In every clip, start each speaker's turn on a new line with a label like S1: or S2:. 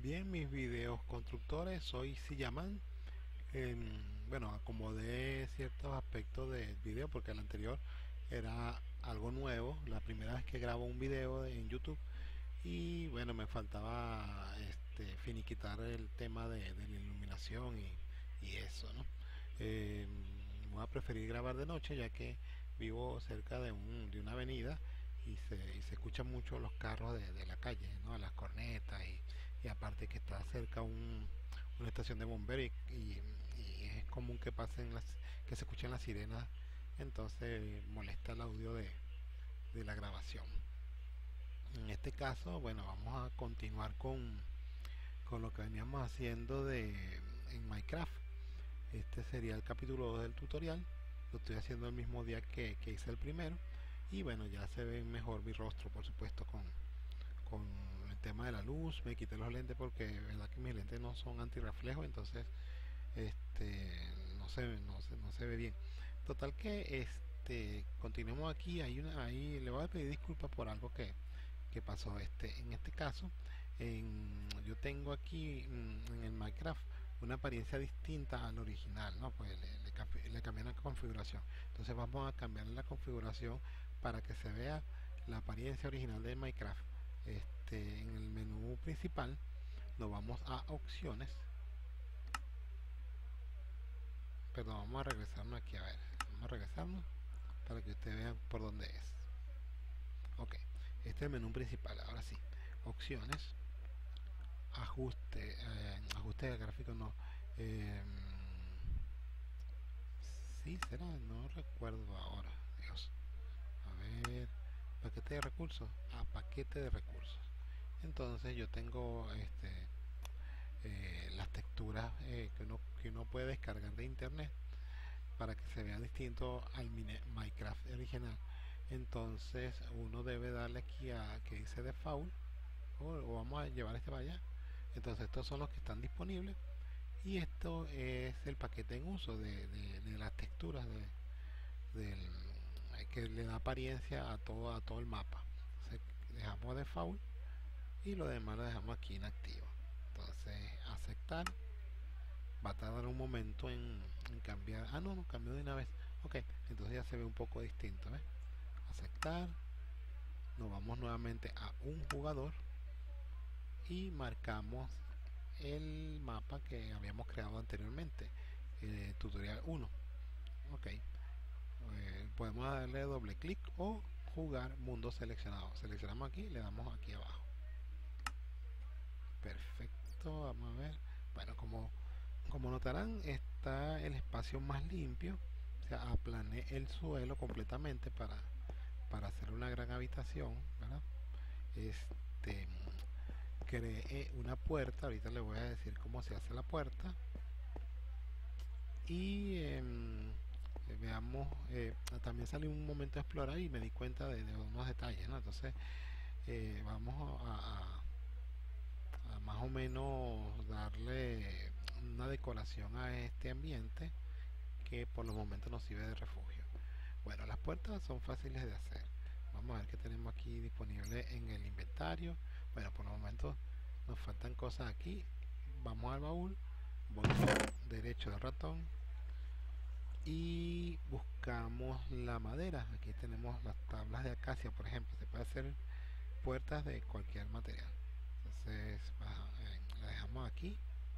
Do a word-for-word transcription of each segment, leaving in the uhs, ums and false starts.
S1: Bien, mis videos constructores, soy Sillaman. Em, bueno, acomodé ciertos aspectos del video porque el anterior era algo nuevo, la primera vez que grabo un video de- en YouTube y bueno, me faltaba este, finiquitar el tema de, de la iluminación y, y eso, ¿no? Em, Voy a preferir grabar de noche ya que vivo cerca de, un, de una avenida y se, y se escuchan mucho los carros de, de la calle, ¿no? Las cornetas y, y aparte que está cerca un, una estación de bomberos y, y- y es común que pasen las, que se escuchen las sirenas, entonces molesta el audio de, de la grabación. En este caso, bueno, vamos a continuar con, con lo que veníamos haciendo de, en Minecraft. Este sería el capítulo dos del tutorial. Lo estoy haciendo el mismo día que, que hice el primero. Y bueno, ya se ve mejor mi rostro, por supuesto, con, con el tema de la luz. Me quité los lentes porque es verdad que mis lentes no son antirreflejo, entonces este no se, no se, no se ve bien. Total que este continuemos aquí. Hay una, ahí le voy a pedir disculpas por algo que, que pasó. Este, en este caso, en, yo tengo aquí mm, en el Minecraft una apariencia distinta al original, ¿no? Pues le, le, le cambié la configuración. Entonces vamos a cambiar la configuración para que se vea la apariencia original de Minecraft. Este, en el menú principal nos vamos a opciones. Perdón, vamos a regresarnos aquí a ver. Vamos a regresarnos para que ustedes vean por dónde es. Ok, este es el menú principal. Ahora sí, opciones, ajuste, eh, ajuste de gráfico no. Eh, sí, será, no recuerdo ahora. Dios. A ver, paquete de recursos. Ah, paquete de recursos. Entonces yo tengo este eh, las texturas eh, que, uno, que uno puede descargar de internet para que se vea distinto al Minecraft original. Entonces uno debe darle aquí a que dice default o, o vamos a llevar este para allá. Entonces estos son los que están disponibles y esto es el paquete en uso de, de, de las texturas de, del, que le da apariencia a todo, a todo el mapa. Entonces dejamos default y lo demás lo dejamos aquí inactivo. Entonces aceptar. Va a tardar un momento en, en cambiar. Ah, no, no, cambió de una vez. Ok, entonces ya se ve un poco distinto. ¿Ves? Aceptar. Nos vamos nuevamente a un jugador y marcamos el mapa que habíamos creado anteriormente, eh, tutorial uno. Ok, eh, podemos darle doble clic o jugar mundo seleccionado. Seleccionamos aquí, le damos aquí abajo. Perfecto, vamos a ver. Bueno, como, como notarán, está el espacio más limpio. O sea, aplané el suelo completamente para, para hacer una gran habitación, ¿verdad? Este, creé una puerta. Ahorita les voy a decir cómo se hace la puerta. Y eh, veamos, eh, también salió un momento a explorar y me di cuenta de, de unos detalles, ¿no? Entonces, eh, vamos a, a a más o menos darle una decoración a este ambiente que por los momentos nos sirve de refugio. Bueno, las puertas son fáciles de hacer. Vamos a ver qué tenemos aquí disponible en el inventario. Bueno, por los momentos nos faltan cosas aquí. Vamos al baúl, botón derecho del ratón y buscamos la madera. Aquí tenemos las tablas de acacia, por ejemplo. Se puede hacer puertas de cualquier material. Entonces eh, la dejamos aquí,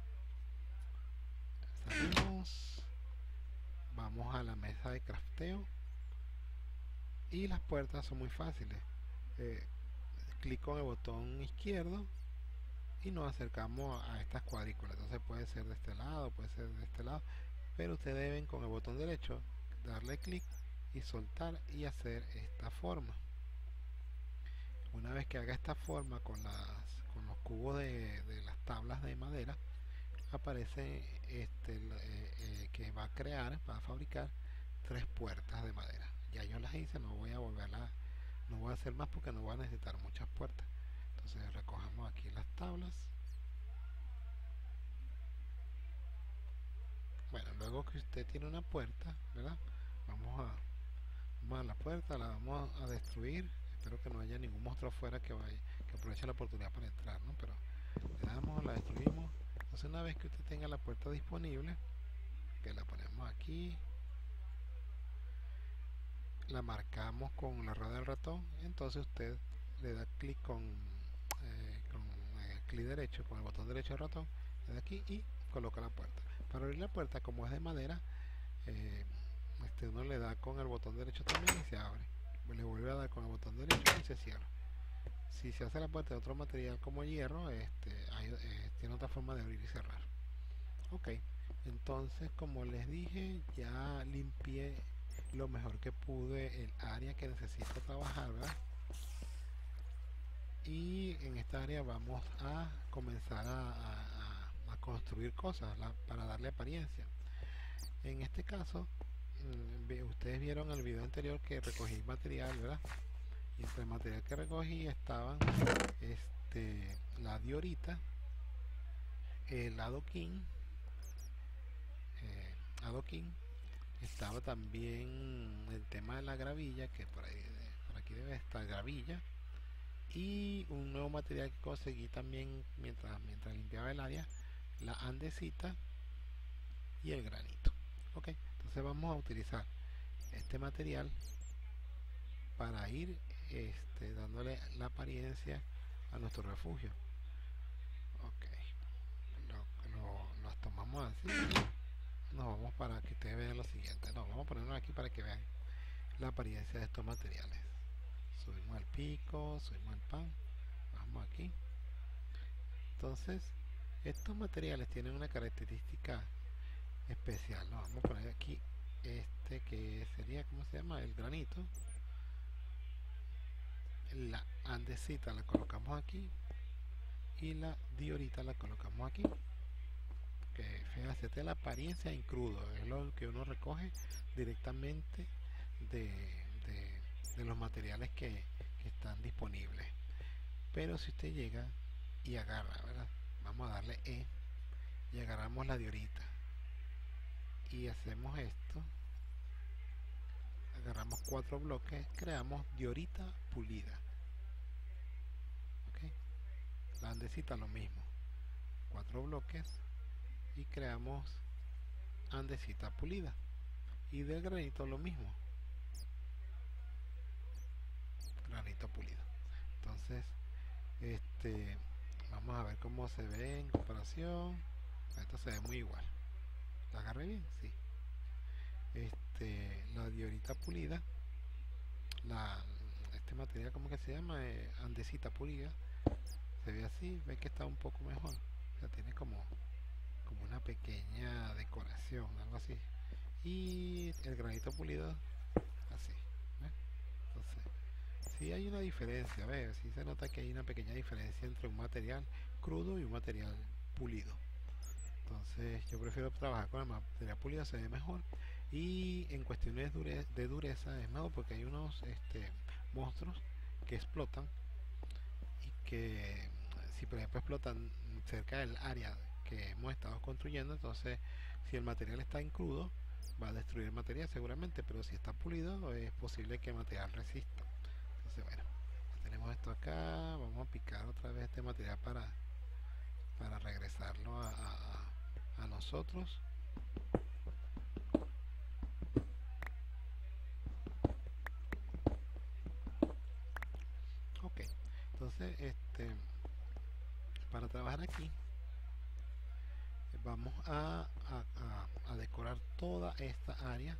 S1: salimos, vamos a la mesa de crafteo y las puertas son muy fáciles. Eh, clic con el botón izquierdo y nos acercamos a estas cuadrículas. Entonces puede ser de este lado, puede ser de este lado, pero ustedes deben con el botón derecho darle clic y soltar y hacer esta forma. Una vez que haga esta forma con, las, con los cubos de, de las tablas de madera, aparece este eh, eh, que va a crear, va a fabricar tres puertas de madera. Ya yo las hice, no voy a volverlas, no voy a hacer más porque no voy a necesitar muchas puertas. Entonces recojamos aquí las tablas. Bueno, luego que usted tiene una puerta, ¿verdad? Vamos a, vamos a la puerta, la vamos a destruir. Espero que no haya ningún monstruo afuera que vaya, que aproveche la oportunidad para entrar, ¿no? Pero le damos, la destruimos. Entonces una vez que usted tenga la puerta disponible, que la ponemos aquí, la marcamos con la rueda del ratón, entonces usted le da clic con, eh, con eh, clic derecho, con el botón derecho del ratón, le da aquí y coloca la puerta. Para abrir la puerta, como es de madera, eh, este uno le da con el botón derecho también y se abre, le vuelve a dar con el botón derecho y se cierra. Si se hace la puerta de otro material como hierro, este, hay, eh, tiene otra forma de abrir y cerrar. Ok, entonces como les dije, ya limpié lo mejor que pude el área que necesito trabajar, ¿verdad? Y en esta área vamos a comenzar a, a, a construir cosas la, para darle apariencia. En este caso, mmm, ustedes vieron el video anterior que recogí material, ¿verdad? Y entre el material que recogí estaban este, la diorita, el adoquín, eh, adoquín, estaba también el tema de la gravilla, que por ahí, por aquí debe estar gravilla, y un nuevo material que conseguí también mientras, mientras limpiaba el área, la andesita y el granito. Ok, entonces vamos a utilizar este material para ir este, dándole la apariencia a nuestro refugio. Ok, lo, lo, los tomamos así. Nos vamos para que ustedes vean lo siguiente. No, vamos a ponernos aquí para que vean la apariencia de estos materiales. Subimos el pico, subimos el pan, vamos aquí. Entonces, estos materiales tienen una característica especial, ¿no? Vamos a poner aquí este que sería, ¿cómo se llama? El granito. La andesita la colocamos aquí y la diorita la colocamos aquí. Que fíjate, la apariencia en crudo es lo que uno recoge directamente de, de, de los materiales que, que están disponibles. Pero si usted llega y agarra, ¿verdad? Vamos a darle E y agarramos la diorita y hacemos esto, agarramos cuatro bloques, creamos diorita pulida. ¿Okay? La andesita lo mismo, cuatro bloques y creamos andesita pulida. Y del granito lo mismo, granito pulido. Entonces este vamos a ver cómo se ve en comparación. Esto se ve muy igual. ¿La agarré bien? Sí. Este, la diorita pulida, la, este material, ¿cómo que se llama? Eh, andesita pulida, se ve así, ve que está un poco mejor. O sea, tiene como, como una pequeña decoración, algo así. Y el granito pulido, así. ¿Ves? Entonces, sí hay una diferencia, ¿ves? Sí se nota que hay una pequeña diferencia entre un material crudo y un material pulido. Entonces yo prefiero trabajar con el material pulido, se ve mejor. Y en cuestiones de dureza es mejor porque hay unos este, monstruos que explotan y que si por ejemplo explotan cerca del área que hemos estado construyendo, entonces si el material está en crudo va a destruir el material seguramente, pero si está pulido es posible que el material resista. Entonces bueno, tenemos esto acá, vamos a picar otra vez este material para, para regresarlo a, a, a nosotros. Ok, entonces este para trabajar aquí vamos a, a, a, a decorar toda esta área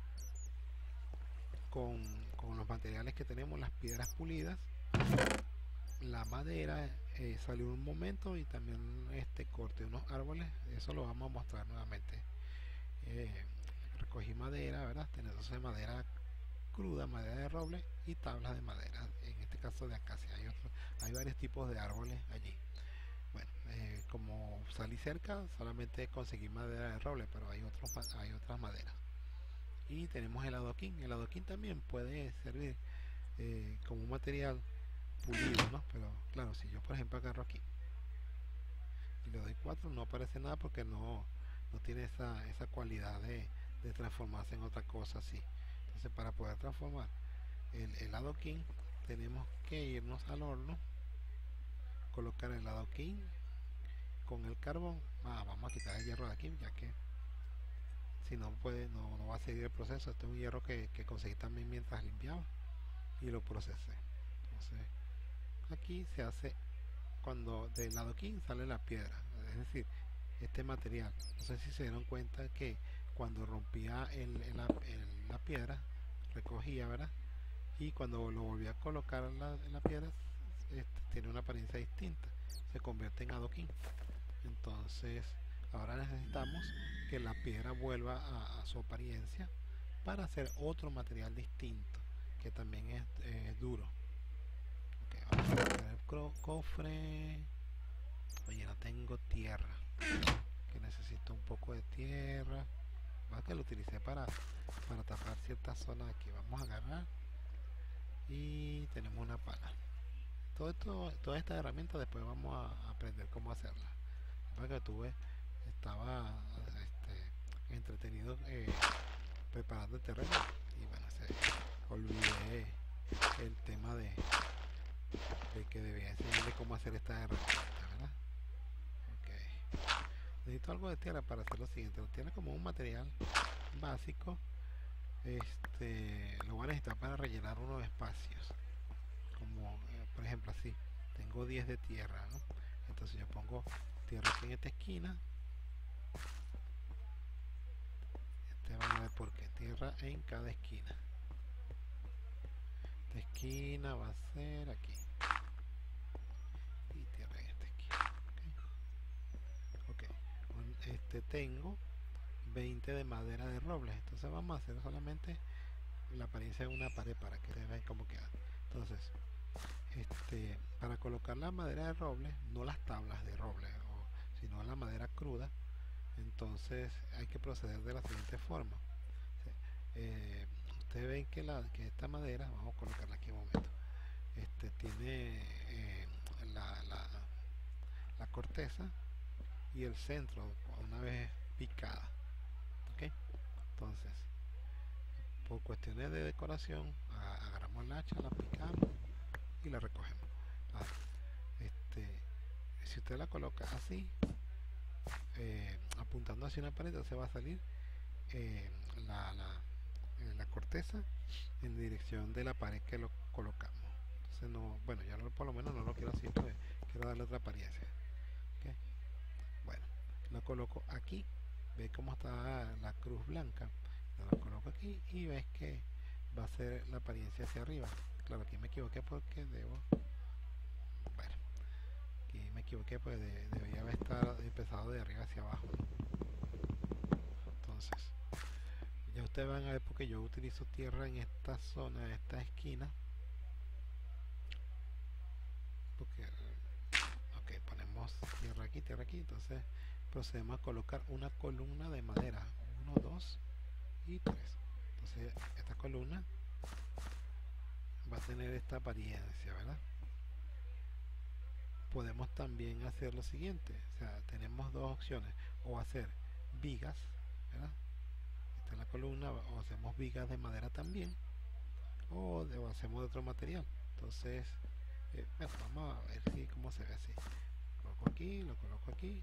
S1: con, con los materiales que tenemos, las piedras pulidas, la madera, eh, salió un momento y también este corté unos árboles, eso lo vamos a mostrar nuevamente. eh, Recogí madera, ¿verdad? Entonces madera cruda, madera de roble y tablas de madera, en este caso de acacia. Hay, otro, hay varios tipos de árboles allí. Bueno, eh, como salí cerca, solamente conseguí madera de roble, pero hay, otros, hay otras maderas. Y tenemos el adoquín. El adoquín también puede servir eh, como un material pulido, ¿no? Pero claro, si yo por ejemplo agarro aquí y le doy cuatro, no aparece nada porque no, no tiene esa, esa cualidad de, de transformarse en otra cosa así. Entonces para poder transformar el, el adoquín tenemos que irnos al horno, colocar el adoquín con el carbón. Ah, vamos a quitar el hierro de aquí, ya que si no puede, no, no va a seguir el proceso. Este es un hierro que, que conseguí también mientras limpiaba y lo procesé. Entonces aquí se hace cuando del adoquín sale la piedra, es decir, este material. No sé si se dieron cuenta que cuando rompía el, el, la, el, la piedra, recogía, ¿verdad? Y cuando lo volvía a colocar en la, en la piedra, este, tiene una apariencia distinta, se convierte en adoquín. Entonces ahora necesitamos que la piedra vuelva a, a su apariencia para hacer otro material distinto que también es, es duro. Okay, vamos a poner el cofre. Oye, no tengo tierra, que necesito un poco de tierra. Va, que lo utilicé para, para tapar ciertas zonas aquí. Vamos a agarrar y tenemos una pala. Todo esto, toda esta herramienta después vamos a aprender cómo hacerla. Para que tuve, estaba este, entretenido eh, preparando el terreno y bueno, se olvidé el tema de, de que debía enseñarle cómo hacer esta herramienta, ¿verdad? Okay. Necesito algo de tierra para hacer lo siguiente. Lo tiene como un material básico. Este, lo voy a necesitar para rellenar unos espacios. Como eh, por ejemplo así. Tengo diez de tierra, ¿no? Entonces yo pongo tierra aquí en esta esquina. Este van a ver por qué. Tierra en cada esquina. Esta esquina va a ser aquí. Y tierra en esta esquina. Ok. Okay. Este tengo veinte de madera de roble. Entonces vamos a hacer solamente la apariencia de una pared para que se vean cómo queda. Entonces, este, para colocar la madera de roble, no las tablas de roble, o, sino la madera cruda, entonces hay que proceder de la siguiente forma. Eh, ustedes ven que, la, que esta madera, vamos a colocarla aquí un momento, este, tiene eh, la, la, la corteza y el centro una vez picada. ¿Okay? Entonces, por cuestiones de decoración, agarramos el hacha, la picamos y la recogemos. Ahora, este, si usted la coloca así, eh, apuntando hacia una pared, entonces va a salir eh, la, la, eh, la corteza en dirección de la pared que lo colocamos. Entonces no, bueno, ya no, por lo menos no lo quiero así, pues quiero darle otra apariencia. ¿Okay? Bueno, lo coloco aquí. Ve cómo está la cruz blanca. Lo coloco aquí y ves que va a ser la apariencia hacia arriba. Claro, aquí me equivoqué porque debo, bueno, aquí me equivoqué pues de, debería haber estado empezado de arriba hacia abajo, ¿no? Entonces ya ustedes van a ver porque yo utilizo tierra en esta zona, en esta esquina, porque ok, ponemos tierra aquí, tierra aquí. Entonces procedemos a colocar una columna de madera, uno, dos y tres. Entonces esta columna va a tener esta apariencia, ¿verdad? Podemos también hacer lo siguiente, o sea, tenemos dos opciones, o hacer vigas, ¿verdad? Esta es la columna, o hacemos vigas de madera también, o, de, o hacemos de otro material. Entonces, eh, bueno, vamos a ver si cómo se ve así. Lo coloco aquí, lo coloco aquí.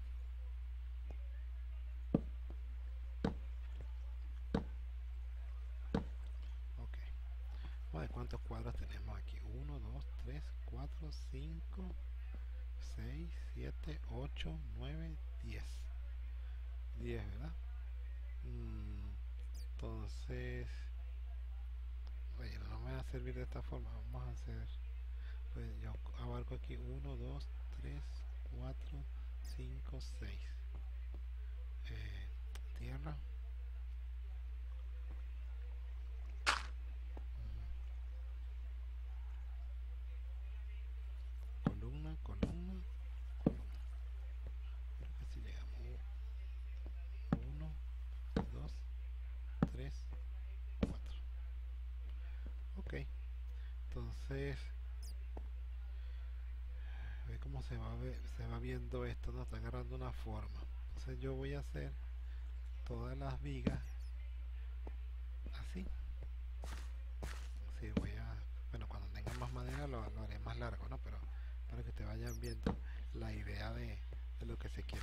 S1: Ok. Vamos a ver cuántos cuadros tenemos aquí. uno, dos, tres, cuatro, cinco, seis, siete, ocho, nueve, diez. diez, ¿verdad? Mm, entonces, oye, no me va a servir de esta forma. Vamos a hacer, pues yo abarco aquí uno, dos, tres, cuatro, cinco, seis. Eh, tierra. Columna, columna, columna. Creo que si llegamos. uno, dos, tres, cuatro. Ok. Entonces, ve cómo se va, ve, se va viendo esto, no está agarrando una forma. Entonces yo voy a hacer todas las vigas así. Sí, voy a, bueno, cuando tenga más madera lo, lo haré más largo, ¿no? Pero para que te vayan viendo la idea de, de lo que se quiere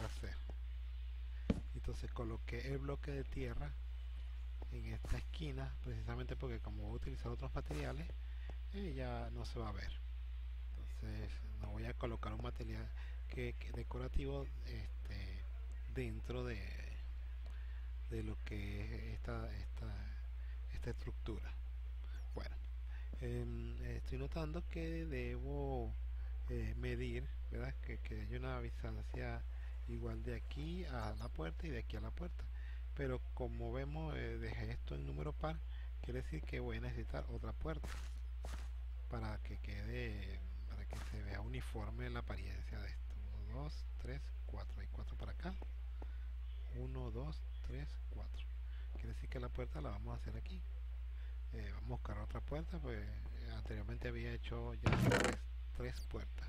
S1: Entonces coloqué el bloque de tierra en esta esquina, precisamente porque como voy a utilizar otros materiales, eh, ya no se va a ver. Entonces no voy a colocar un material que, que decorativo este, dentro de, de lo que es esta, esta, esta estructura. Bueno, eh, estoy notando que debo eh, medir, ¿verdad? Que, que hay una distancia igual de aquí a la puerta y de aquí a la puerta. Pero como vemos, eh, dejé esto en número par, quiere decir que voy a necesitar otra puerta para que quede, para que se vea uniforme la apariencia de esto. uno, dos, tres, cuatro. Hay cuatro para acá. uno, dos, tres, cuatro. Quiere decir que la puerta la vamos a hacer aquí. Eh, vamos a buscar otra puerta, pues eh, anteriormente había hecho ya tres, tres puertas.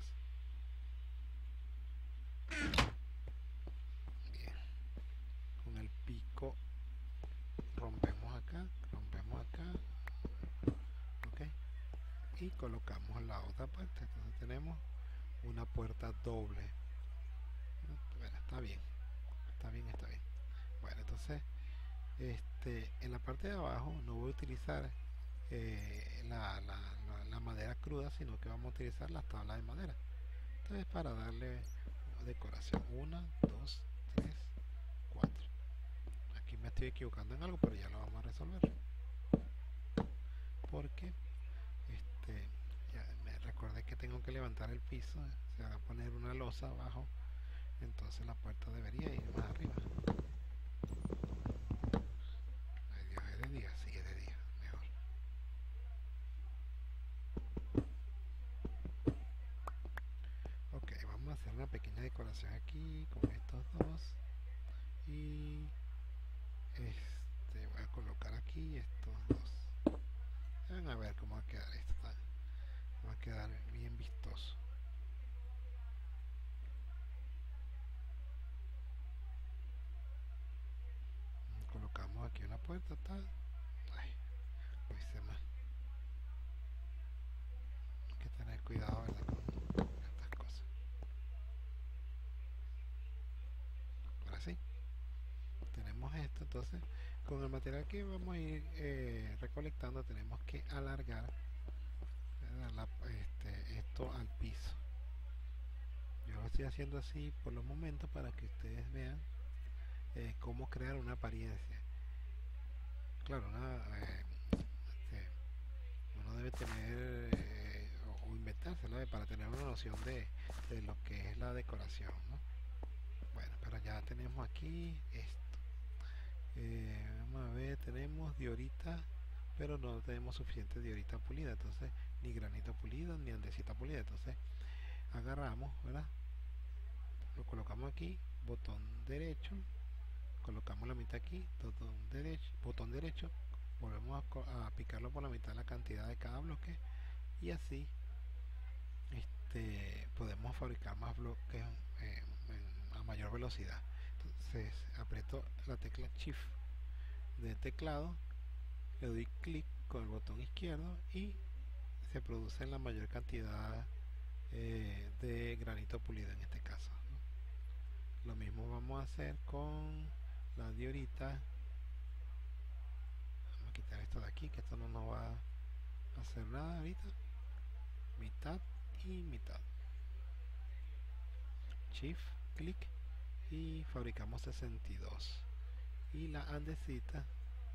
S1: Bien, con el pico rompemos acá, rompemos acá, ok, y colocamos la otra puerta. Entonces tenemos una puerta doble. Bueno, está bien, está bien, está bien. Bueno, entonces este, en la parte de abajo no voy a utilizar eh, la, la, la, la madera cruda, sino que vamos a utilizar las tablas de madera. Entonces, para darle decoración, una, dos, tres, cuatro. Aquí me estoy equivocando en algo, pero ya lo vamos a resolver, porque este, ya me recordé que tengo que levantar el piso. Se va a poner una losa abajo, entonces la puerta debería ir más arriba. Ay Dios, es de día, sí, es de día, mejor. Ok, vamos a hacer una pequeña decoración aquí con estos dos, y este voy a colocar aquí estos dos. Van a ver cómo va a quedar esto. Va a quedar bien vistoso. Colocamos aquí una puerta, está. Ay, lo hice mal. Hay que tener cuidado, ¿verdad? Con estas cosas. Ahora sí, tenemos esto. Entonces, con el material que vamos a ir eh, recolectando, tenemos que alargar la, este, esto al piso. Yo lo estoy haciendo así por los momentos para que ustedes vean eh, cómo crear una apariencia. Claro, una, eh, este, uno debe tener eh, o, o inventárselo eh, para tener una noción de, de lo que es la decoración, ¿no? Bueno, pero ya tenemos aquí esto. Eh, vamos a ver, tenemos diorita, pero no tenemos suficiente diorita pulida, entonces ni granito pulido ni andesita pulida. Entonces agarramos, ¿verdad? Lo colocamos aquí, botón derecho, colocamos la mitad aquí, botón derecho, botón derecho, volvemos a, a picarlo por la mitad la cantidad de cada bloque, y así este, podemos fabricar más bloques eh, en, a mayor velocidad. Entonces aprieto la tecla Shift del teclado, le doy clic con el botón izquierdo y se produce la mayor cantidad eh, de granito pulido en este caso, ¿no? Lo mismo vamos a hacer con la diorita. Vamos a quitar esto de aquí, que esto no nos va a hacer nada ahorita. Mitad y mitad. Shift, clic y fabricamos sesenta y dos. Y la andesita,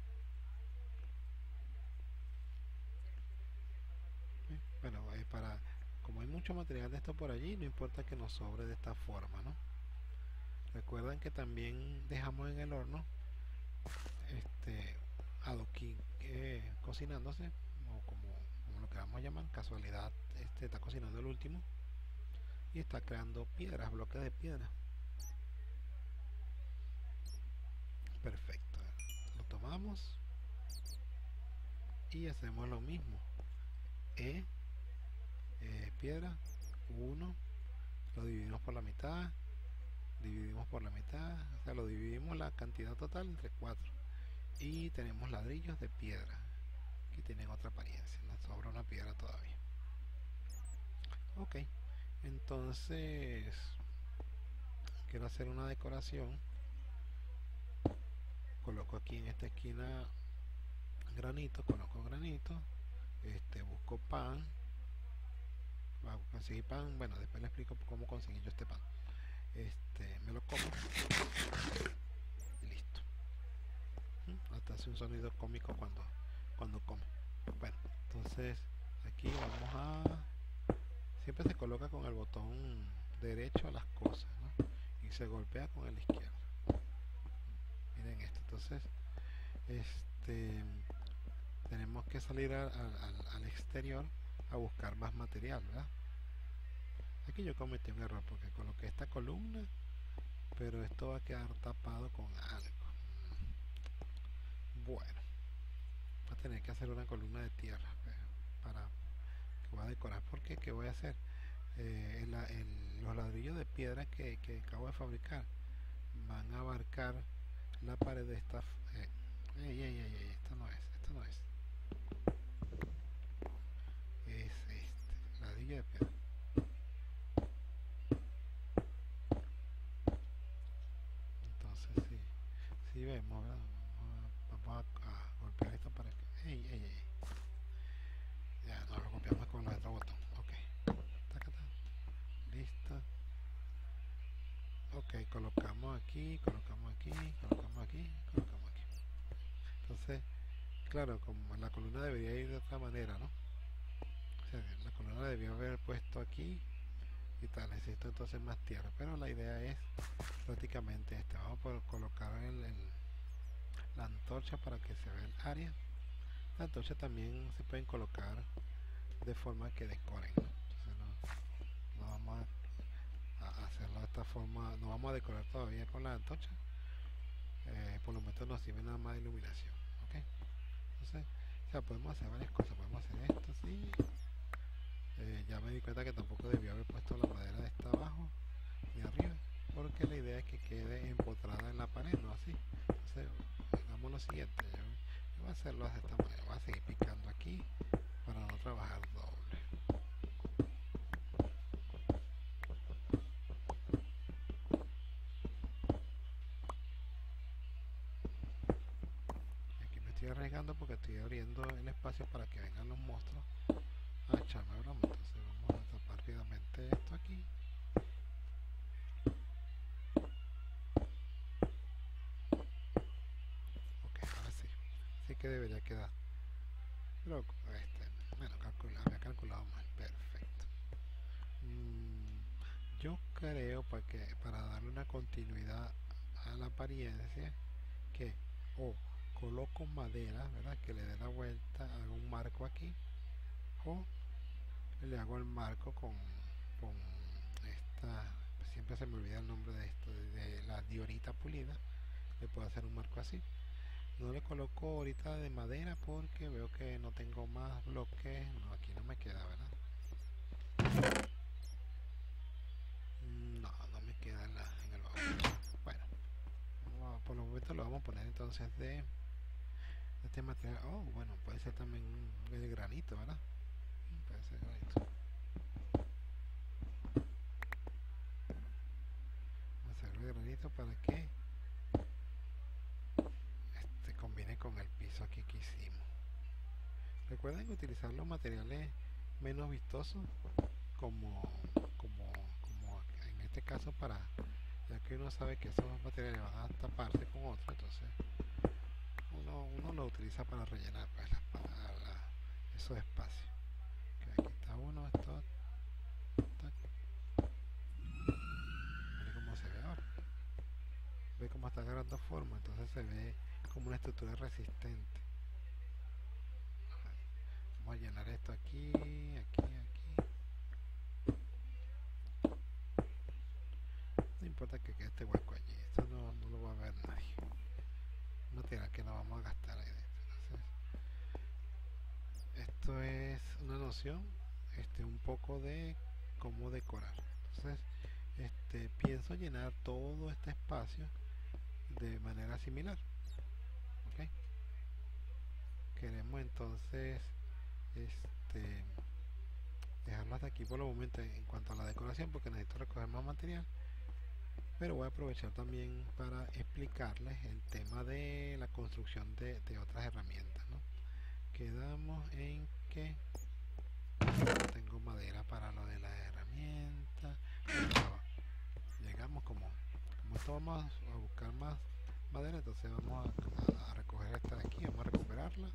S1: ¿eh? Bueno, eh, para como hay mucho material de esto por allí, no importa que nos sobre de esta forma, ¿no? Recuerden que también dejamos en el horno este adoquín eh, cocinándose, o como, como lo que vamos a llamar, casualidad, este está cocinando el último y está creando piedras, bloques de piedra. Perfecto, lo tomamos y hacemos lo mismo. E, eh, piedra, uno, lo dividimos por la mitad, dividimos por la mitad, o sea, lo dividimos la cantidad total entre cuatro, y tenemos ladrillos de piedra que tienen otra apariencia, nos sobra una piedra todavía. Ok, entonces quiero hacer una decoración coloco aquí en esta esquina granito, coloco granito, este, busco pan, a conseguir pan, bueno, después le explico cómo conseguí yo este pan, este, me lo como y listo. ¿Mm? Hasta hace un sonido cómico cuando, cuando come. Bueno, entonces aquí vamos a, siempre se coloca con el botón derecho las cosas, ¿no? Y se golpea con el izquierdo. Miren esto, entonces este tenemos que salir a, a, al, al exterior a buscar más material, ¿verdad? Aquí yo cometí un error porque coloqué esta columna, pero esto va a quedar tapado con algo. Bueno, voy a tener que hacer una columna de tierra para que voy a decorar. Porque ¿qué voy a hacer? Eh, el, el, los ladrillos de piedra que, que acabo de fabricar van a abarcar la pared de esta. Eh, ey, ey, ey, ey, esto no es, esto no es. Es este, ladrillo de piedra. Entonces sí, sí vemos, ¿verdad? Vamos a, a golpear esto para que. Ey, ey, ey. Ya, no lo copiamos con el otro botón. Ok. Taca, taca. Listo. Ok, colocamos aquí, colocamos aquí, colocamos aquí, colocamos aquí. Entonces, claro, como la columna debería ir de otra manera, ¿no? O sea, la columna debió haber puesto aquí y tal. Necesito entonces más tierra. Pero la idea es prácticamente esta. Vamos a colocar el, el, la antorcha para que se vea el área. La antorcha también se pueden colocar de forma que decoren, ¿no? Entonces no, no vamos a, a, hacerlo de esta forma, no vamos a decorar todavía con la antorcha, eh, por lo menos nos sirve nada más de iluminación, ¿ok? Entonces, o sea, podemos hacer varias cosas, podemos hacer esto así, eh, ya me di cuenta que tampoco debía haber puesto la madera de esta abajo y arriba, porque la idea es que quede empotrada en la pared, no así. Entonces, hagamos lo siguiente, yo, yo voy a hacerlo de esta manera, voy a seguir picando aquí para no trabajar doble. Y aquí me estoy arriesgando porque estoy abriendo el espacio para que vengan los monstruos a echarme broma. Entonces vamos a tapar rápidamente esto aquí. Ok, ahora sí. Sí que debería quedar. Pero este, bueno, calcula, había calculado mal. Perfecto. Mm, yo creo para que para darle una continuidad a la apariencia que o coloco madera, ¿verdad? Que le dé la vuelta, hago un marco aquí, o le hago el marco con, con esta, siempre se me olvida el nombre de esto, de la diorita pulida. Le puedo hacer un marco así. No le coloco ahorita de madera porque veo que no tengo más bloques. No, aquí no me queda, ¿verdad? No, no me queda en, la, en el baúl. Bueno, vamos a, por los momentos lo vamos a poner entonces de este material. Oh, bueno, puede ser también el granito, ¿verdad? Puede ser granito. Vamos a hacerlo de granito para que este combine con el piso aquí que hicimos. Recuerden utilizar los materiales menos vistosos como, como, como en este caso, para ya que uno sabe que esos materiales van a taparse con otros, entonces uno, uno lo utiliza para rellenar, pues, la, para la, esos espacios. Okay, aquí está uno, esto, tac. Mire cómo se ve ahora, ve cómo está agarrando forma, entonces se ve como una estructura resistente. Vamos a llenar esto aquí, aquí, aquí. No importa que quede este hueco allí, esto no, no lo va a ver nadie. Un material que no vamos a gastar ahí dentro. Entonces, esto es una noción, este, un poco de cómo decorar. Entonces, este, pienso llenar todo este espacio de manera similar. ¿Okay? Queremos entonces este, dejarlo hasta aquí por los momentos en cuanto a la decoración, porque necesito recoger más material. Pero voy a aprovechar también para explicarles el tema de la construcción de, de otras herramientas, ¿no? Quedamos en que tengo madera para lo de la herramienta. Llegamos como, como esto vamos a buscar más madera, entonces vamos a, a recoger esta de aquí, vamos a recuperarla.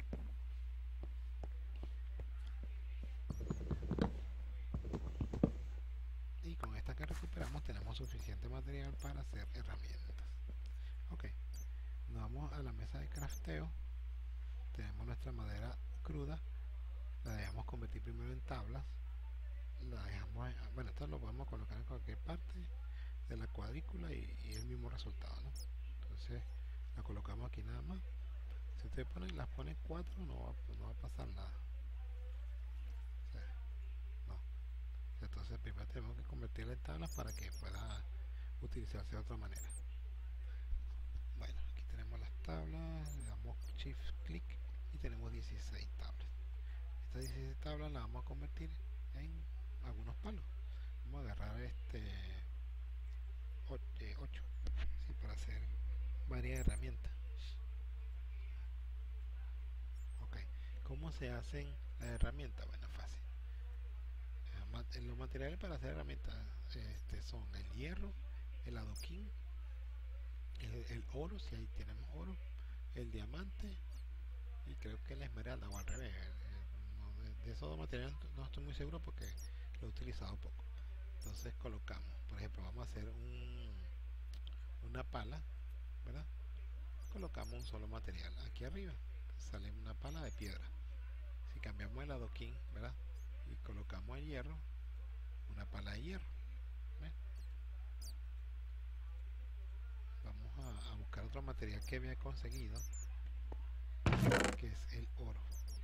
S1: Y con esta que recuperamos tenemos suficiente material para hacer herramientas. Ok, nos vamos a la mesa de crafteo. Tenemos nuestra madera cruda, la dejamos convertir primero en tablas. La dejamos, bueno, esto lo podemos colocar en cualquier parte de la cuadrícula y, y el mismo resultado, ¿no? Entonces la colocamos aquí nada más. Si ustedes ponen, las ponen cuatro, no va, no va a pasar nada. O sea, no. Entonces primero tenemos que convertirla en tablas para que pueda utilizarse de otra manera. Bueno, aquí tenemos las tablas, le damos shift clic y tenemos dieciséis tablas. Estas dieciséis tablas las vamos a convertir en algunos palos. Vamos a agarrar este ocho, ¿sí? Para hacer varias herramientas. Ok, ¿cómo se hacen las herramientas? Bueno, fácil. Los materiales para hacer herramientas este, son el hierro, el adoquín, el, el oro, si ahí tenemos oro, el diamante y creo que la esmeralda, o al revés. No, de, de esos dos materiales no estoy muy seguro porque lo he utilizado poco. Entonces colocamos, por ejemplo, vamos a hacer un, una pala, ¿verdad? Colocamos un solo material aquí arriba, sale una pala de piedra. Si cambiamos el adoquín, ¿verdad? Y colocamos el hierro, una pala de hierro. ¿Ven? Vamos a, a buscar otro material que había conseguido, que es el oro.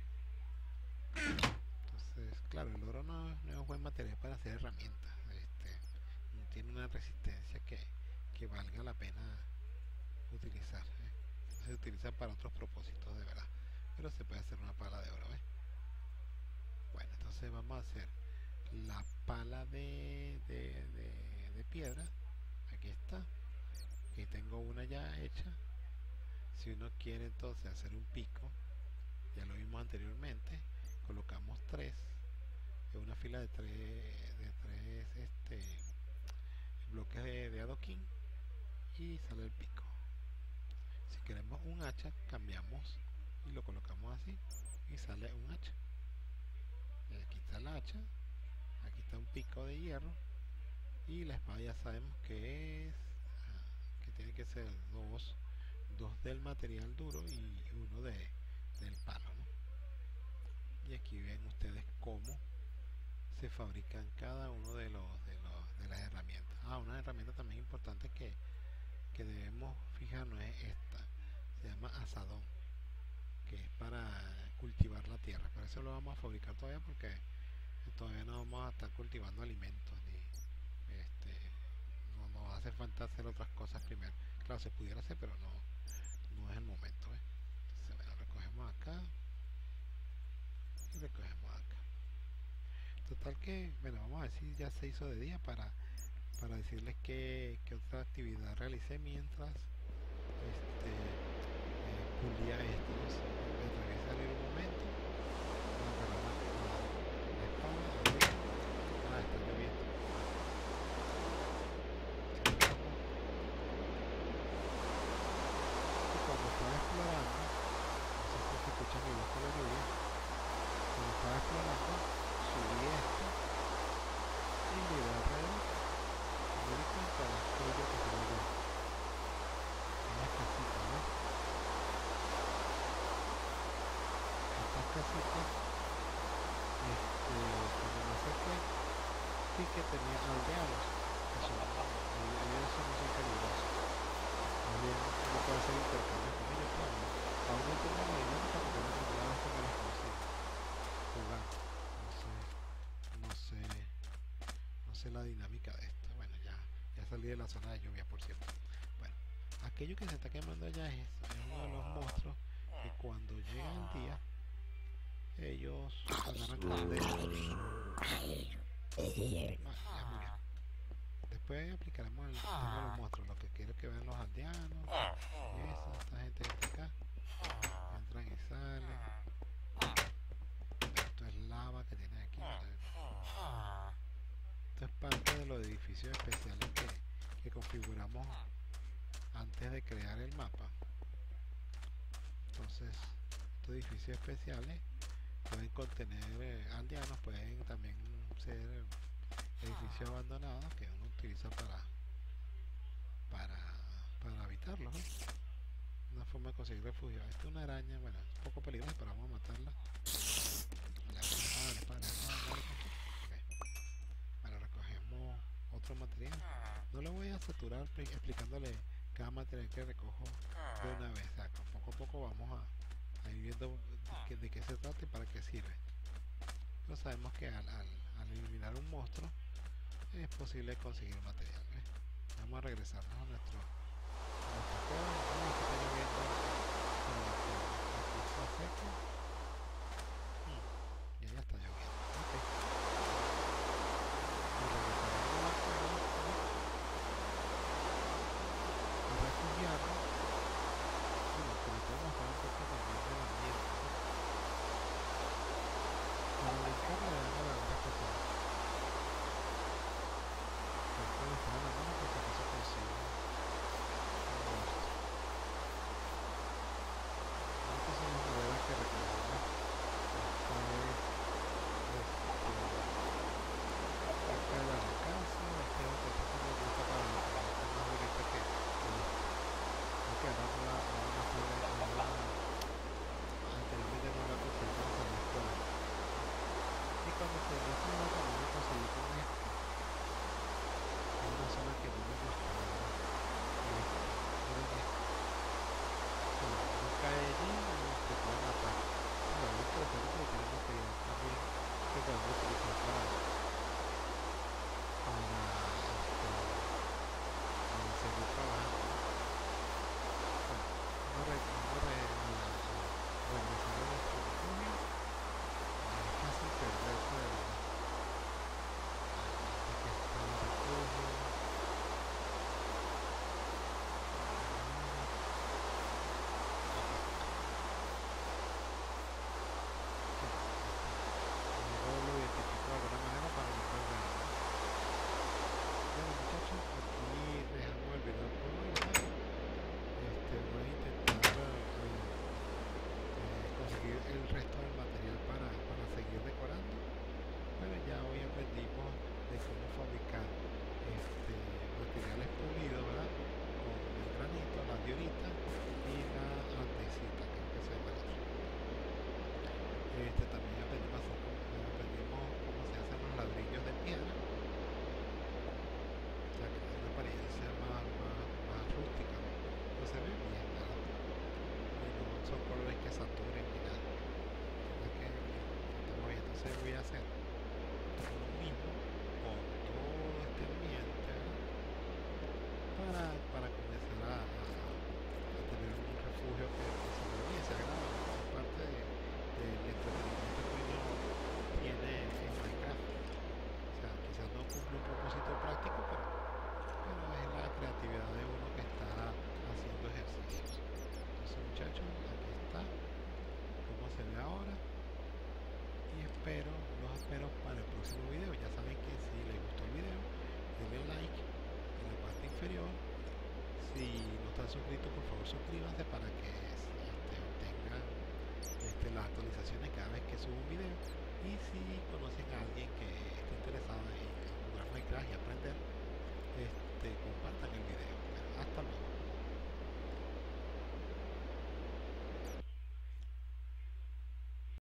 S1: Entonces, claro, el oro no, no es un buen material para hacer herramientas. Este, no tiene una resistencia que, que valga la pena utilizar. ¿eh? Se utiliza para otros propósitos de verdad, pero se puede hacer una pala de oro. ¿eh? Bueno, entonces vamos a hacer la pala de, de, de, de piedra. Aquí está. Aquí tengo una ya hecha. Si uno quiere entonces hacer un pico, ya lo vimos anteriormente, colocamos tres en una fila de tres, de tres este, bloques de, de adoquín y sale el pico. Si queremos un hacha, cambiamos y lo colocamos así y sale un hacha. Y aquí está el hacha, aquí está un pico de hierro y la espada ya sabemos que es que tiene que ser dos, dos del material duro y uno de, del palo, ¿no? Y aquí ven ustedes cómo se fabrican cada uno de los de, los, de las herramientas. Ah, una herramienta también importante que, que debemos fijarnos es esta, se llama azadón, que es para cultivar la tierra. Pero eso lo vamos a fabricar todavía porque todavía no vamos a estar cultivando alimentos ni este, no nos hace falta hacer otras cosas primero. Claro, se pudiera hacer, pero no, no es el momento. ¿eh? Entonces, bueno, recogemos acá y recogemos acá. Total que, bueno, vamos a ver si ya se hizo de día para, para decirles que, que otra actividad realicé mientras este, eh, pulía esto. ¿no? Me atreví a salir un momento, a agarrar la, la, la espada, a ver, ah, está lloviendo. Y cuando estaba explorando, no sé si se escucha mi voz con la lluvia, cuando estaba explorando, subí esto y miré alrededor y me di cuenta de aquello que se ve. Unas casitas, ¿no? Estas casitas, este, cuando me acerqué, sí que tenía aldeanos, que son, ellos no son peligrosos. Más bien, uno puede hacer intercambios con ellos, claro. Aún no tengo la dinámica porque no primera vez que me los consigo jugar. No sé, no sé, no sé la dinámica de esto. Bueno, ya, ya salí de la zona de lluvia, por cierto. Bueno, aquello que se está quemando allá es, es uno de los monstruos que cuando llega el día ellos agarran candela. Ah, ya murió. Después después aplicaremos el tema de los monstruos. Lo que quiero es que vean los aldeanos. Eso, esta gente que está acá. Entran y salen. Esto es lava que tiene aquí. Esto es parte de los edificios especiales que, que configuramos antes de crear el mapa. Entonces, estos edificios especiales pueden contener eh, aldeanos, pueden también ser edificios abandonados que uno utiliza para para, para habitarlos, ¿no? Una forma de conseguir refugio. Esta es una araña, bueno, es un poco peligrosa, pero vamos a matarla. Vale, vale, vale, okay. Bueno, recogemos otro material. No le voy a saturar explicándole cada material que recojo de una vez. O sea, poco a poco vamos a, a ir viendo de qué, de qué se trata y para qué sirve. Pero sabemos que al, al, al eliminar un monstruo es posible conseguir material, ¿eh? Vamos a regresarnos a nuestro, a nuestra cueva. Vamos a estar viendo aquí está seco. Hmm, y ya está lloviendo. Okay. Y regresaremos a la cueva y refugiarnos. Bueno, que les voy a mostrar un poco también del ambiente, ¿no? Para brincar le damos la verdad que todo. Puede estar en la mano porque no se consigue un monstruo. Estas son las maderas que recogemos. Esta es este, cerca de la casa. Este es otro que me gusta para la esta más bonita que hay que agarrarla a una zona anteriormente no la conseguí cuando salí a explorar. Y cuando se me hace una también la conseguí con esto. Es una zona que no me gusta, ¿verdad? Este, miren esto. Si uno cae allí y te puede matar. Bueno, es interesante porque tiene material también que podemos utilizar para, para, este, para seguir trabajando. Bueno, vamos a, re, vamos a, re, a, a regresar a nuestro refugio. Es fácil perderse de verdad. Aquí está el refugio. Bueno muchachos, aquí dejamos el video por hoy, ¿verdad? Este, voy a intentar eh, eh, conseguir el resto del material para, para seguir decorando. Bueno, ya hoy aprendimos de cómo fabricar este, materiales pulidos, ¿verdad? Con el granito, la diorita y la andesita, creo que se llama eso. Este, también aprendimos, a hacer, aprendimos cómo se hacen los ladrillos de piedra. O sea, que tiene una apariencia más, más, más rústica, ¿no? Pero se ve bien, ¿verdad? Y no son colores que saturen ni nada. ¿Verdad que estamos bien? Entonces voy a hacer lo mismo con todo este ambiente, ¿verdad? Para, para comenzar a, a, a tener un refugio que, que se ve bien, se agradable. Es parte de, del entretenimiento que uno tiene en Minecraft. O sea, quizás no cumple un propósito práctico, pero pero es la creatividad de uno que está haciendo ejercicios. Entonces muchachos, aquí está cómo se ve ahora y espero, los espero para el próximo video. Ya saben que si les gustó el video, denle like en la parte inferior. Si no están suscritos, por favor suscríbanse para que este, obtengan este, las actualizaciones cada vez que subo un video. Y si conocen a alguien que